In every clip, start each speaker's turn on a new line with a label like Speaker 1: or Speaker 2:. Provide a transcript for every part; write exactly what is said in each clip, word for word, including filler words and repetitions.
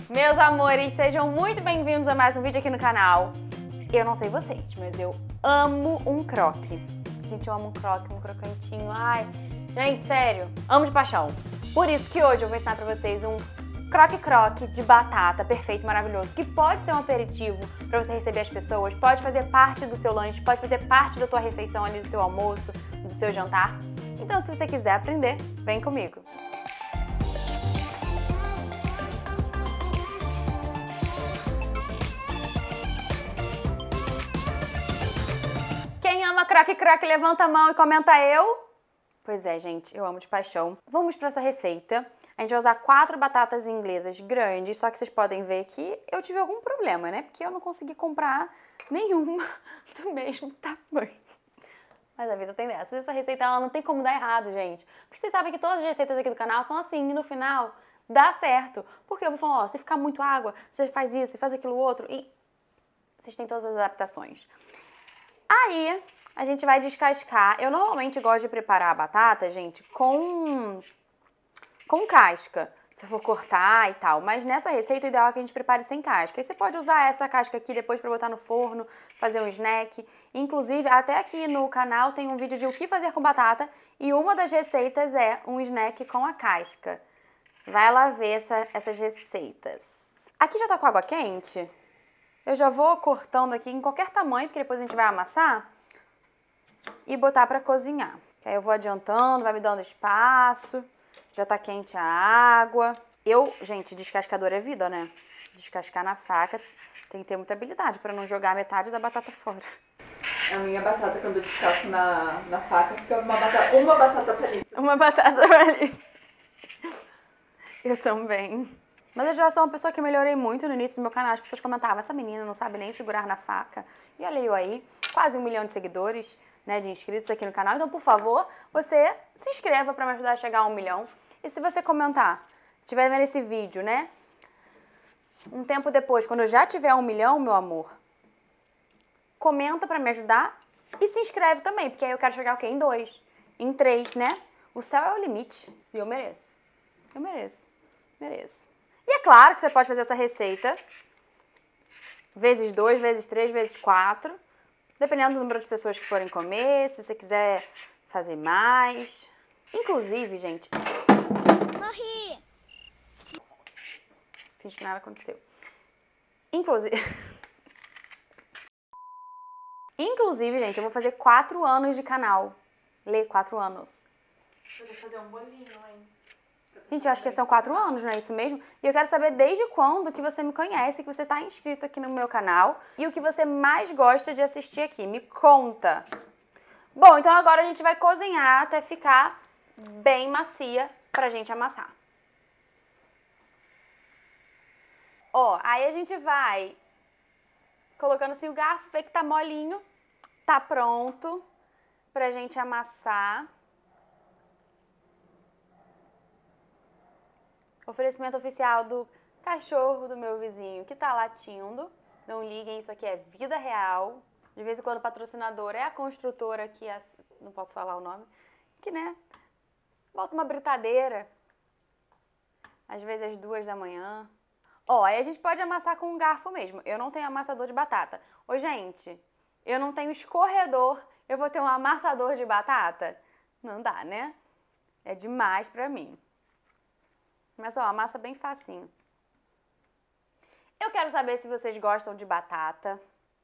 Speaker 1: Meus amores, sejam muito bem-vindos a mais um vídeo aqui no canal. Eu não sei vocês, mas eu amo um croque. Gente, eu amo um croque, um crocantinho. Ai, gente, sério, amo de paixão. Por isso que hoje eu vou ensinar pra vocês um croque-croque de batata perfeito, maravilhoso, que pode ser um aperitivo pra você receber as pessoas, pode fazer parte do seu lanche, pode fazer parte da tua refeição ali, do teu almoço, do seu jantar. Então, se você quiser aprender, vem comigo. Quem ama croque-croque, levanta a mão e comenta eu. Pois é, gente, eu amo de paixão. Vamos para essa receita. A gente vai usar quatro batatas inglesas grandes, só que vocês podem ver que eu tive algum problema, né? Porque eu não consegui comprar nenhuma do mesmo tamanho. Mas a vida tem dessa. Essa receita ela não tem como dar errado, gente. Porque vocês sabem que todas as receitas aqui do canal são assim, e no final dá certo. Porque eu vou falar, ó, se ficar muito água, você faz isso e faz aquilo outro. E vocês têm todas as adaptações. Aí, a gente vai descascar. Eu normalmente gosto de preparar a batata, gente, com, com casca, se for cortar e tal. Mas nessa receita, o ideal é que a gente prepare sem casca. E você pode usar essa casca aqui depois pra botar no forno, fazer um snack. Inclusive, até aqui no canal tem um vídeo de o que fazer com batata. E uma das receitas é um snack com a casca. Vai lá ver essa, essas receitas. Aqui já tá com água quente. Eu já vou cortando aqui em qualquer tamanho, porque depois a gente vai amassar e botar pra cozinhar. Que aí eu vou adiantando, vai me dando espaço, já tá quente a água. Eu, gente, descascador é vida, né? Descascar na faca tem que ter muita habilidade pra não jogar metade da batata fora.
Speaker 2: A minha batata, quando eu descasco na, na faca, fica uma batata, uma batata palito.
Speaker 1: Uma batata palito. Eu também. Mas eu já sou uma pessoa que melhorei muito no início do meu canal. As pessoas comentavam, essa menina não sabe nem segurar na faca. E olha eu aí, quase um milhão de seguidores, né, de inscritos aqui no canal. Então, por favor, você se inscreva para me ajudar a chegar a um milhão. E se você comentar, estiver vendo esse vídeo, né, um tempo depois, quando eu já tiver um milhão, meu amor, comenta para me ajudar e se inscreve também, porque aí eu quero chegar o quê? Em dois, em três, né? O céu é o limite e eu mereço. Eu mereço, mereço. E é claro que você pode fazer essa receita vezes dois, vezes três, vezes quatro, dependendo do número de pessoas que forem comer, se você quiser fazer mais. Inclusive, gente...
Speaker 3: Morri!
Speaker 1: Finge que nada aconteceu. Inclusive... Inclusive, gente, eu vou fazer quatro anos de canal. Lê, quatro anos.
Speaker 2: Eu vou fazer um bolinho, hein?
Speaker 1: Gente, eu acho que são quatro anos, não é isso mesmo? E eu quero saber desde quando que você me conhece, que você tá inscrito aqui no meu canal e o que você mais gosta de assistir aqui. Me conta! Bom, então agora a gente vai cozinhar até ficar bem macia pra gente amassar. Ó, aí a gente vai colocando assim o garfo, vê que tá molinho, tá pronto pra gente amassar. Oferecimento oficial do cachorro do meu vizinho que tá latindo. Não liguem, isso aqui é vida real. De vez em quando o patrocinador é a construtora que, é, não posso falar o nome, que, né, bota uma britadeira. Às vezes às duas da manhã. Ó, aí a gente pode amassar com um garfo mesmo. Eu não tenho amassador de batata. Ô, gente, eu não tenho escorredor. Eu vou ter um amassador de batata? Não dá, né? É demais pra mim. Mas, ó, amassa bem facinho. Eu quero saber se vocês gostam de batata.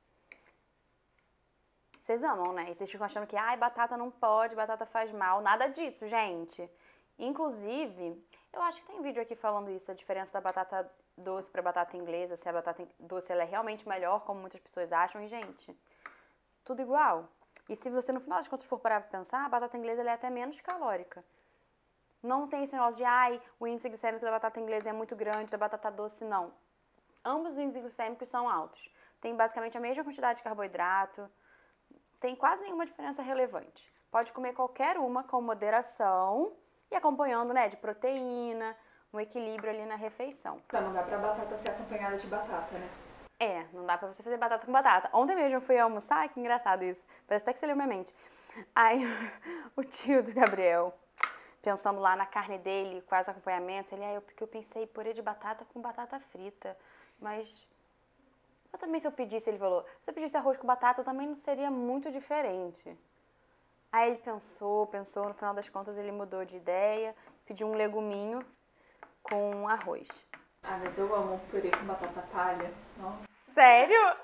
Speaker 1: Vocês amam, né? E vocês ficam achando que, ai, batata não pode, batata faz mal. Nada disso, gente. Inclusive, eu acho que tem vídeo aqui falando isso, a diferença da batata doce pra batata inglesa, se a batata doce ela é realmente melhor, como muitas pessoas acham. E, gente, tudo igual. E se você, no final das contas, for parar pra pensar, a batata inglesa ela é até menos calórica. Não tem esse negócio de, ai, o índice glicêmico da batata inglesa é muito grande, da batata doce, não. Ambos os índices glicêmicos são altos. Tem basicamente a mesma quantidade de carboidrato, tem quase nenhuma diferença relevante. Pode comer qualquer uma com moderação e acompanhando, né, de proteína, um equilíbrio ali na refeição.
Speaker 2: Então não dá pra batata ser acompanhada de batata, né?
Speaker 1: É, não dá pra você fazer batata com batata. Ontem mesmo eu fui almoçar, que engraçado isso, parece até que você leu minha mente. Aí o tio do Gabriel pensando lá na carne dele, quais acompanhamentos. Ele, ah, eu, porque eu pensei purê de batata com batata frita. Mas, mas também se eu pedisse, ele falou, se eu pedisse arroz com batata também não seria muito diferente. Aí ele pensou, pensou, no final das contas ele mudou de ideia, pediu um leguminho com arroz.
Speaker 2: Ah, mas eu amo purê com batata palha. Nossa.
Speaker 1: Sério?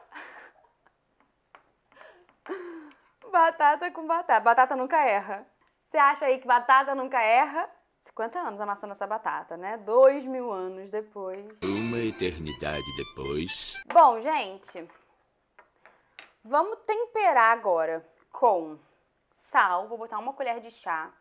Speaker 1: Batata com batata. Batata nunca erra. Você acha aí que batata nunca erra? cinquenta anos amassando essa batata, né? Dois mil anos depois.
Speaker 4: Uma eternidade depois.
Speaker 1: Bom, gente, vamos temperar agora com sal. Vou botar uma colher de chá.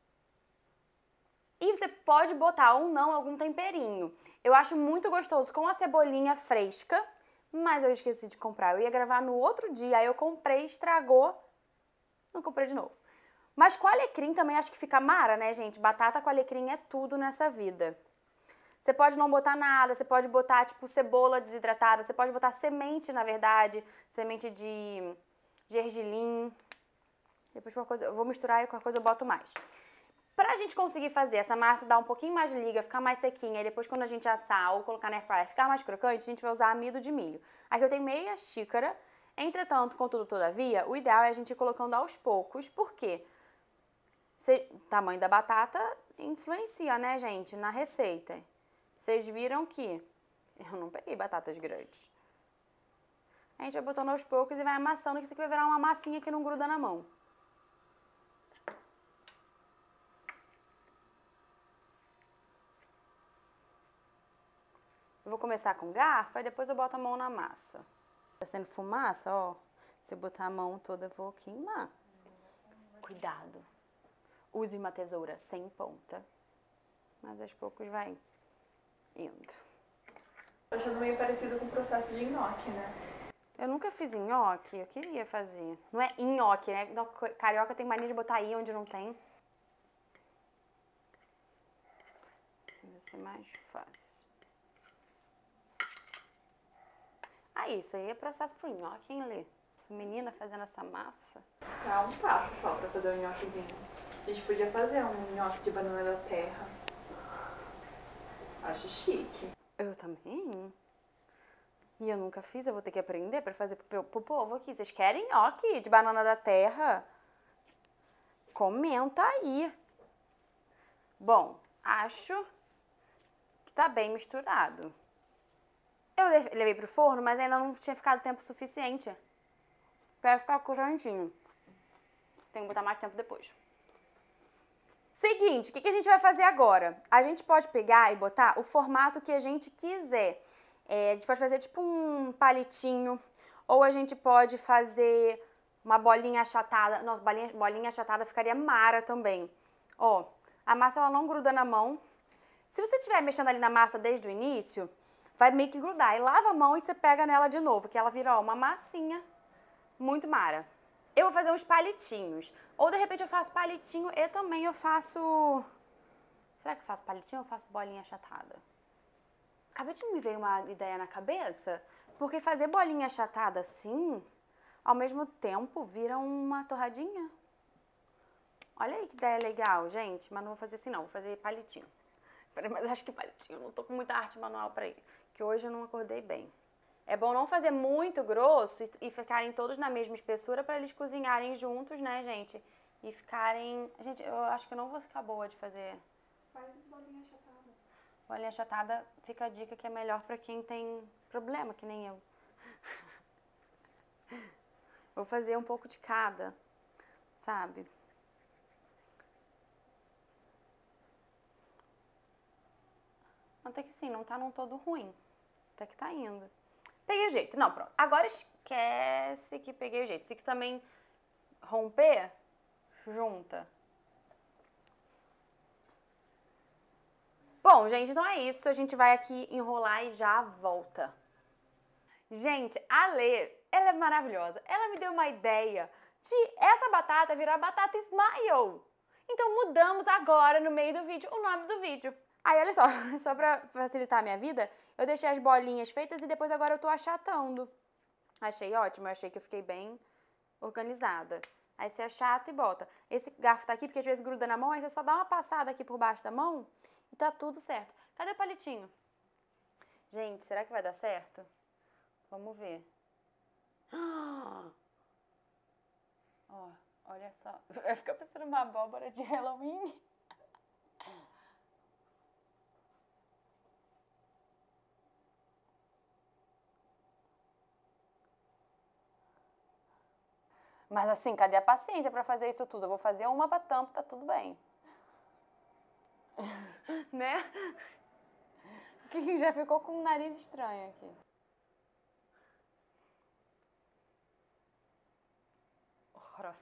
Speaker 1: E você pode botar ou não algum temperinho. Eu acho muito gostoso com a cebolinha fresca, mas eu esqueci de comprar. Eu ia gravar no outro dia, aí eu comprei, estragou, não comprei de novo. Mas com alecrim também acho que fica mara, né, gente? Batata com alecrim é tudo nessa vida. Você pode não botar nada, você pode botar, tipo, cebola desidratada, você pode botar semente, na verdade, semente de gergelim. Depois com a coisa, eu vou misturar e com a coisa eu boto mais. Pra gente conseguir fazer essa massa dar um pouquinho mais de liga, ficar mais sequinha, e depois quando a gente assar ou colocar na airfryer ficar mais crocante, a gente vai usar amido de milho. Aqui eu tenho meia xícara. Entretanto, contudo, todavia, o ideal é a gente ir colocando aos poucos. Por quê? O tamanho da batata influencia, né, gente, na receita. Vocês viram que eu não peguei batatas grandes. A gente vai botando aos poucos e vai amassando, que isso aqui vai virar uma massinha que não gruda na mão. Eu vou começar com garfo, e depois eu boto a mão na massa. Tá sendo fumaça, ó. Se eu botar a mão toda, eu vou queimar. Cuidado. Use uma tesoura sem ponta. Mas aos poucos vai indo.
Speaker 2: Tô achando meio parecido com o processo de nhoque, né?
Speaker 1: Eu nunca fiz nhoque, eu queria fazer. Não é nhoque, né? Carioca tem mania de botar i onde não tem. Assim vai ser mais fácil. Ah, isso aí é processo pro nhoque, hein, Lê? Essa menina fazendo essa massa.
Speaker 2: Tá um passo só pra fazer o nhoquezinho. A gente podia fazer um nhoque de banana da terra. Acho chique.
Speaker 1: Eu também. E eu nunca fiz, eu vou ter que aprender pra fazer pro, pro povo aqui. Vocês querem nhoque de banana da terra? Comenta aí. Bom, acho que tá bem misturado. Eu levei pro forno, mas ainda não tinha ficado tempo suficiente pra ficar crocantinho. Tem que botar mais tempo depois. Seguinte, o que, que a gente vai fazer agora? A gente pode pegar e botar o formato que a gente quiser. É, a gente pode fazer tipo um palitinho, ou a gente pode fazer uma bolinha achatada. Nossa, bolinha, bolinha achatada ficaria mara também. Ó, a massa ela não gruda na mão. Se você estiver mexendo ali na massa desde o início, vai meio que grudar. E lava a mão e você pega nela de novo, que ela vira ó, uma massinha muito mara. Eu vou fazer uns palitinhos. Ou de repente eu faço palitinho e também eu faço... Será que eu faço palitinho ou eu faço bolinha achatada? Acabei de me ver uma ideia na cabeça, porque fazer bolinha achatada assim, ao mesmo tempo vira uma torradinha. Olha aí que ideia legal, gente. Mas não vou fazer assim não, vou fazer palitinho. Mas acho que palitinho, não tô com muita arte manual pra ir, que hoje eu não acordei bem. É bom não fazer muito grosso e, e ficarem todos na mesma espessura pra eles cozinharem juntos, né, gente? E ficarem... Gente, eu acho que eu não vou ficar boa de fazer...
Speaker 2: Faz bolinha achatada.
Speaker 1: Bolinha achatada, fica a dica que é melhor pra quem tem problema, que nem eu. Vou fazer um pouco de cada, sabe? Até que sim, não tá num todo ruim. Até que tá indo. Peguei o jeito. Não, pronto. Agora esquece que peguei o jeito. Se que também romper, junta. Bom, gente, então é isso. A gente vai aqui enrolar e já volta. Gente, a Lê, ela é maravilhosa. Ela me deu uma ideia de essa batata virar batata Smile. Então mudamos agora, no meio do vídeo, o nome do vídeo. Aí, olha só, só pra facilitar a minha vida, eu deixei as bolinhas feitas e depois agora eu tô achatando. Achei ótimo, eu achei que eu fiquei bem organizada. Aí você achata e bota. Esse garfo tá aqui porque às vezes gruda na mão, aí você só dá uma passada aqui por baixo da mão e tá tudo certo. Cadê o palitinho? Gente, será que vai dar certo? Vamos ver. Ó, olha só. Vai ficar parecendo uma abóbora de Halloween. Mas assim, cadê a paciência pra fazer isso tudo? Eu vou fazer uma pra tampa, tá tudo bem. Né? Que já ficou com um nariz estranho aqui. Horrorosa.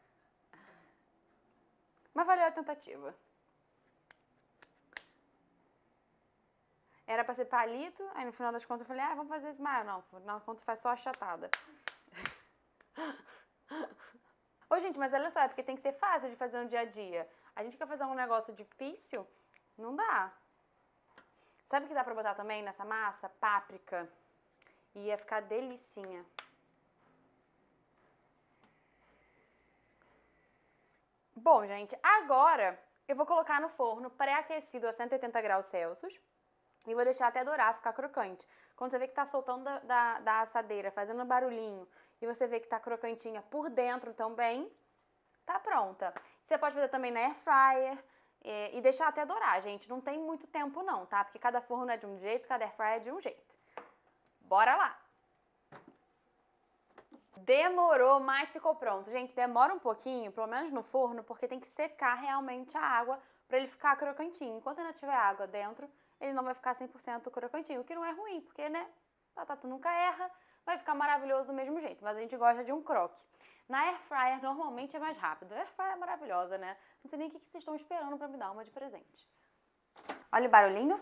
Speaker 1: Mas valeu a tentativa. Era pra ser palito, aí no final das contas eu falei, ah, vamos fazer smile. Não, no final das contas faz só achatada. Ô, gente, mas olha só, é porque tem que ser fácil de fazer no dia a dia. A gente quer fazer um negócio difícil, não dá. Sabe o que dá pra botar também nessa massa? Páprica. E ia ficar delicinha. Bom, gente, agora eu vou colocar no forno pré-aquecido a cento e oitenta graus Celsius. E vou deixar até dourar, ficar crocante. Quando você vê que tá soltando da, da, da assadeira, fazendo barulhinho, e você vê que tá crocantinha por dentro também, tá pronta. Você pode fazer também na air fryer e, e deixar até dourar, gente. Não tem muito tempo não, tá? Porque cada forno é de um jeito, cada air fryer é de um jeito. Bora lá! Demorou, mas ficou pronto. Gente, demora um pouquinho, pelo menos no forno, porque tem que secar realmente a água pra ele ficar crocantinho. Enquanto ainda tiver água dentro, ele não vai ficar cem por cento crocantinho, o que não é ruim, porque, né, batata nunca erra, vai ficar maravilhoso do mesmo jeito, mas a gente gosta de um croque. Na air fryer, normalmente é mais rápido. A air fryer é maravilhosa, né? Não sei nem o que vocês estão esperando pra me dar uma de presente. Olha o barulhinho.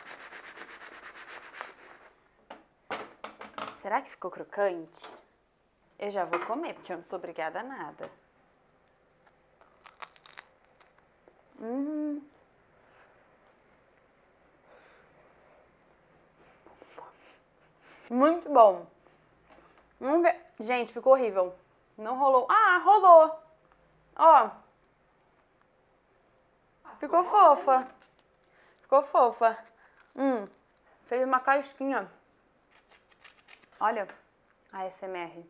Speaker 1: Será que ficou crocante? Eu já vou comer, porque eu não sou obrigada a nada. Hum... Muito bom. Vamos ver. Gente, ficou horrível. Não rolou. Ah, rolou. Ó. Ficou fofa. Ficou fofa. Hum. Fez uma casquinha. Olha. A A S M R.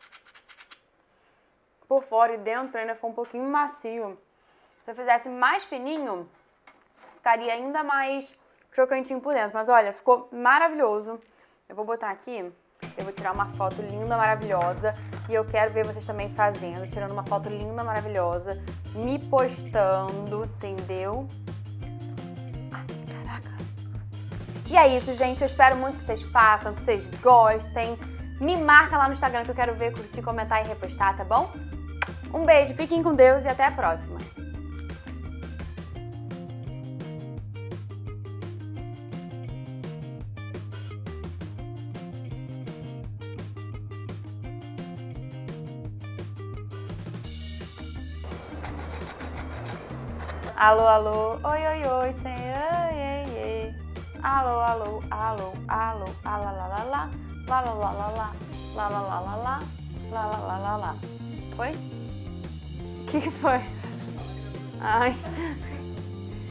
Speaker 1: Por fora e dentro ainda ficou um pouquinho macio. Se eu fizesse mais fininho, ficaria ainda mais crocantinho por dentro. Mas olha, ficou maravilhoso. Eu vou botar aqui, eu vou tirar uma foto linda, maravilhosa. E eu quero ver vocês também fazendo, tirando uma foto linda, maravilhosa. Me postando, entendeu? Ai, caraca. E é isso, gente. Eu espero muito que vocês façam, que vocês gostem. Me marca lá no Instagram que eu quero ver, curtir, comentar e repostar, tá bom? Um beijo, fiquem com Deus e até a próxima. Alô, alô, oi, oi, oi, sem ei, ei, ei. Alô, alô, alô, alô, alá, lá, lá, lá, lá, lá, lá, lá, lá, lá, lá, lá, lá, lá, lá, lá, lá, lá, lá. Foi? O que que foi? Ai...